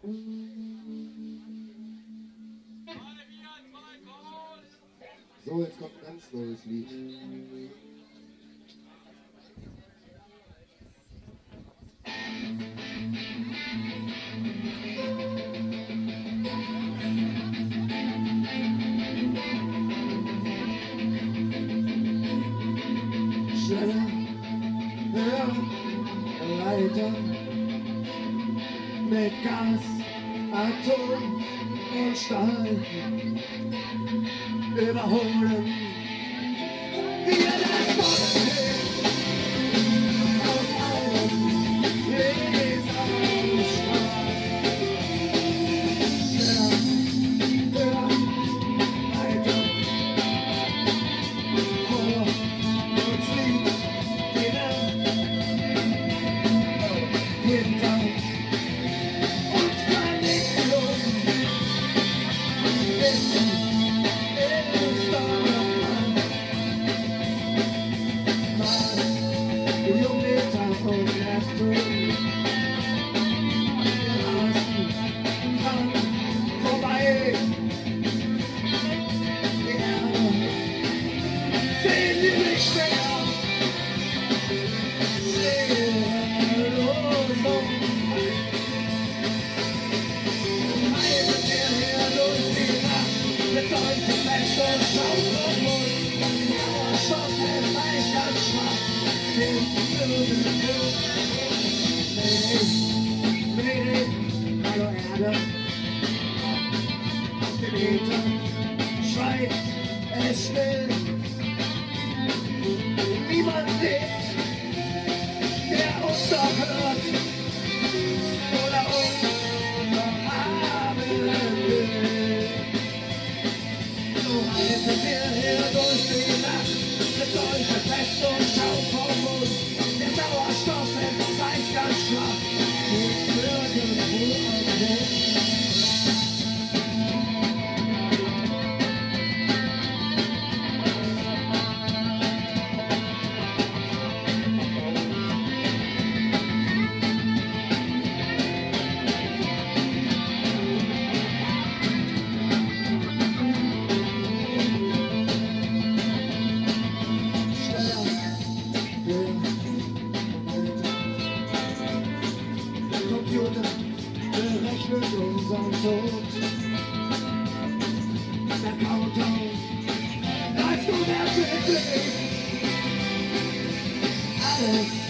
So, jetzt kommt ein ganz neues Lied. Schneller, höher, weiter, mit Gas, Atom und Stahl, überholen wir das Volk aus einem Riesenstrahl. Schneller, höher, weiter, vor uns liegt die Welt, hinter uns Vernichtung, Wissen ist Donnermann, Mars, Jupiter und Neptun, wir rasen dran vorbei, die Erde sehen wir nicht mehr, seelenlos reisen wir her durch die Nacht mit solchen Fest und Schaum und Mund. Sauerstoff hält leicht ganz schwach den Blumen. Nee, hallo Erde, auf dem Äther schweigt es still. Niemand lebt, der uns doch hört oder uns noch haben will. So reisen wir hier durch die Nacht mit solchen Fest und Schaum vom Mund. Der Sauerstoff ist leicht ganz schwach, geht nirgendwo am Mund. Computer berechnet unseren Tod. Der Countdown läuft unerbittlich. Alles